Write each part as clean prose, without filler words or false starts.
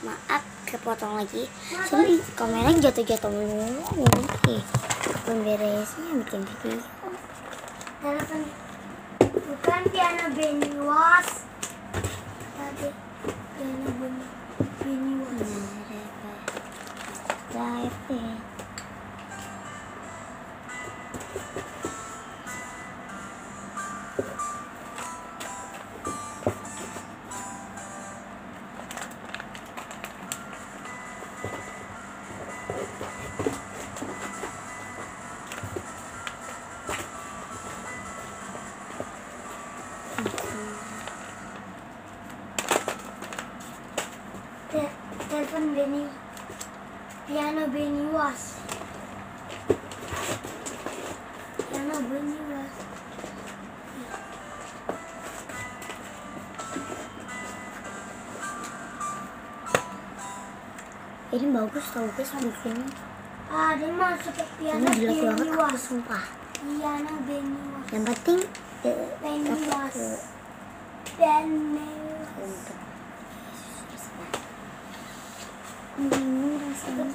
Maaf, kepotong lagi. Soalnya kameranya jatuh-jatuh mulu. Pemberesnya bikin video. Telepon. Bukan piano Beniwas. Tadi piano Beniwas. Telepon piano Beniwas. Piano Beniwas. Ini bagus tau guys bikinnya. Dia masuk ke piano Ini jelek banget aku Beniwas. sumpah. Piano Beniwas. Yang penting Beniwas. Bingung rasanya.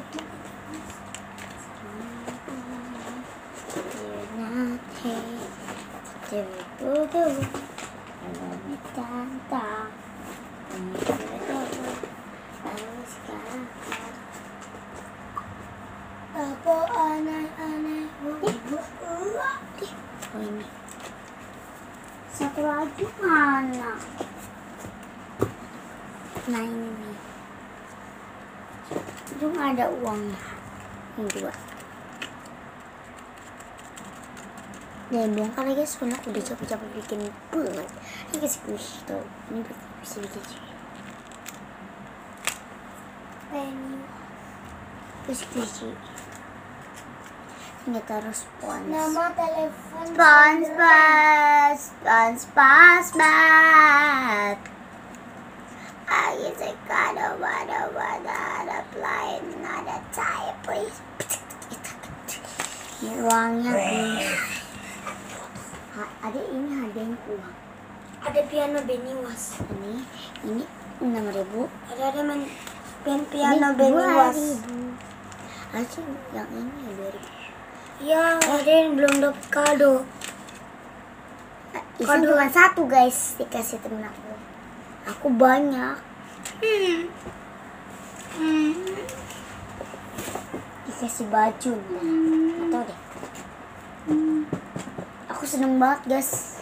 Apa aneh-aneh? Oh ini. Satu lagi mana? Nah ini nih. Itu nggak ada uangnya. Yang dua. Ya bongkar lagi guys, soalnya aku udah capek-capek bikin banget. Ini kasih kunci tuh. Ini bisa bikin sih. Kasih kunci. Ini taruh spons. Nama telepon. Spons. Ayo sekarang ada plane, ada cahaya, please. Ini uangnya, please. Ada ini hadiahnya uang. Ada piano Beniwas. Ini 6.000. Ada piano Beniwas. Aja yang ini 2.000. Ya, ada yang belum dapat kado. Itu cuma satu guys, dikasih temen aku. Aku banyak. Dikasih baju. Nggak tahu deh. Aku seneng banget guys.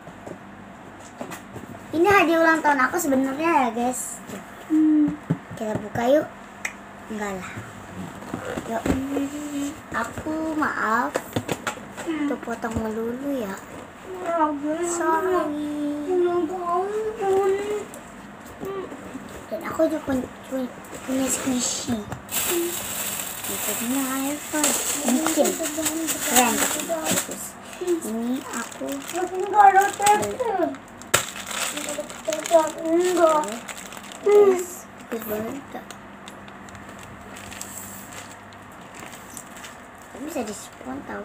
Ini hadiah ulang tahun aku sebenarnya ya guys. Kita buka yuk. Enggak lah. Yuk. Aku maaf. Tuh potong melulu ya. Sorry. Dan aku juga punya squishy. Ini iPhone bikin keren bagus. Ini aku bagus banget. Bisa dispon tau.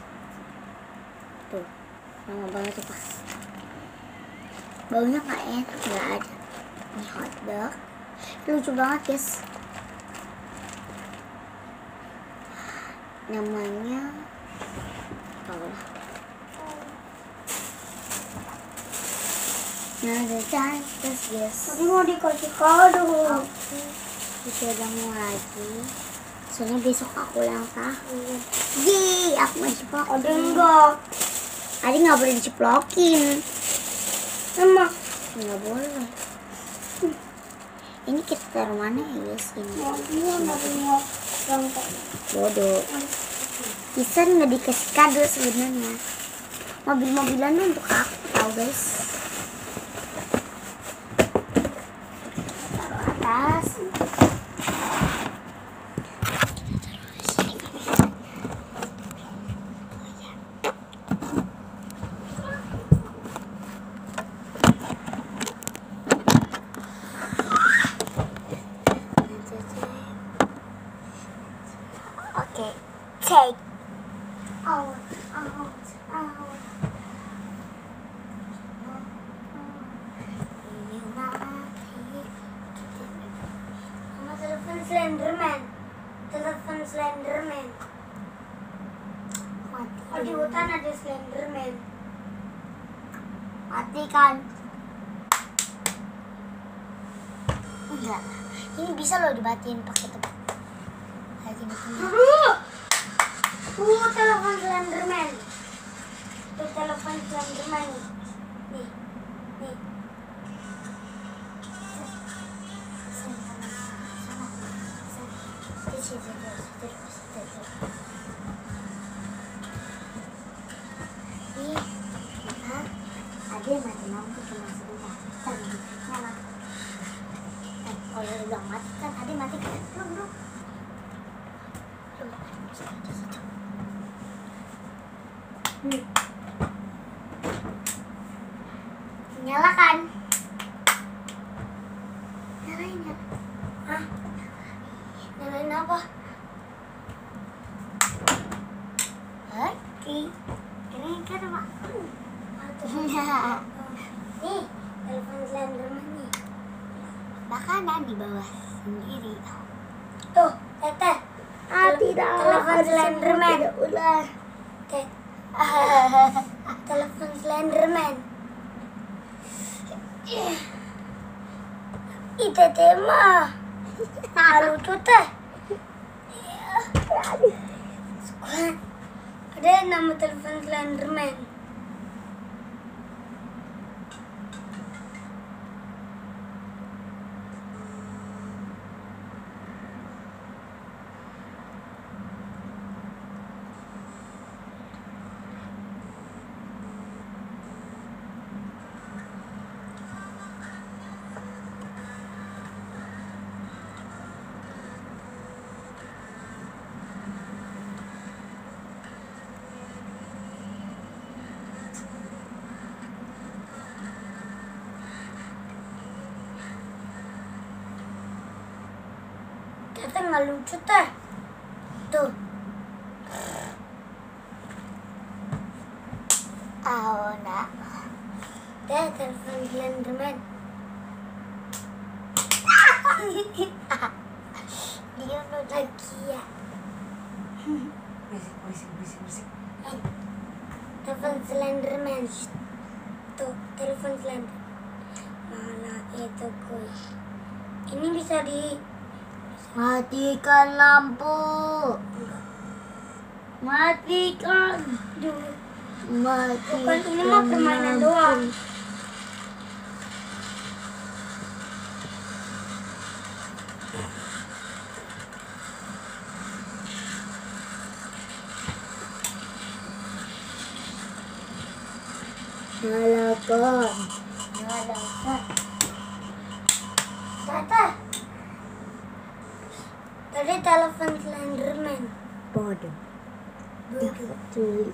Tuh lama banget tuh pas. Baunya nggak enak, nggak ada. Ini hotdog lucu banget guys. Namanya apa? Nada cantik guys. Tadi mau dikasih kado. Dipegang lagi. Soalnya besok aku ulang tahun. Yeay, aku mau ciplokin. Ada enggak? Adi nggak boleh diciplokin. Emang Nggak boleh. Ini kita taruh mana ya guys? Ini bodoh. Bisa nggak dikasih kado sebenarnya. Mobil-mobilan tuh untuk aku tahu guys. Taruh atas. Oke, take out. Slenderman. Telepon Slenderman. Mati. Oh, di hutan ada Slenderman. Mati kan? Enggak. Ini bisa loh dibatiin pakai tebak. Kayak gini. Telepon Slenderman. Tuh telepon Slenderman nih. Nih. Nih. Nih, ada mati lampu cuma sebentar. Nyala. Kalau udah mati kan ada mati kan? Belum. Nyala kan? Nyalain ya? Hah? Nyalain apa? Oke. Ini kan apa? Nih, telepon Slenderman nih. Makanan di bawah sendiri. Tuh, Teteh. Telepon Slenderman. Ular. Teh. Telepon Slenderman. Ih, Teteh mah. Lucu teh. Ada nama telepon Slenderman. Teteh nggak lucu teh. Tuh. Nak. Teh, telepon Slenderman. Dia udah Lagi ya. Berisik. Telepon Slenderman. Tuh, telepon Slenderman. Mana itu gue. Ini bisa di matikan lampu. Matikan. Duh. Matikan. Bukan, ini mah permainan lampu. doang. Nyalakan. Teteh. Tadi telepon Slenderman. Bodoh. Betul.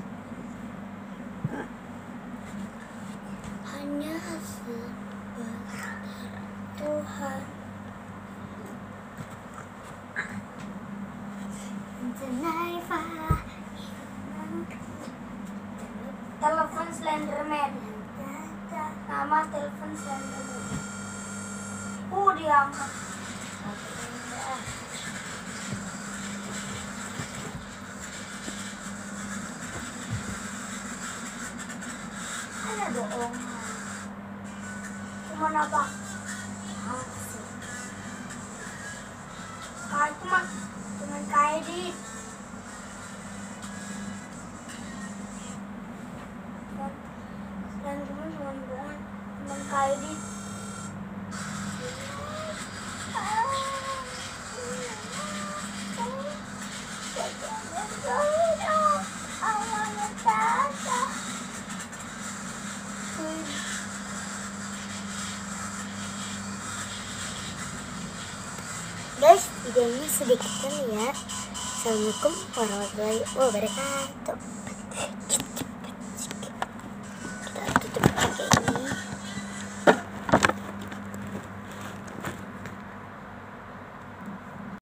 Hanya sebentar Tuhan. Telepon Slenderman. Nama telepon Slenderman. Diangkat. Ada bohong. Cuman apa? Itu mah cuman kayak di dan cuman bohongan, cuman kayak di Guys, videonya sedikit kali ya. Assalamualaikum warahmatullahi wabarakatuh. Kita tutup pakai ini.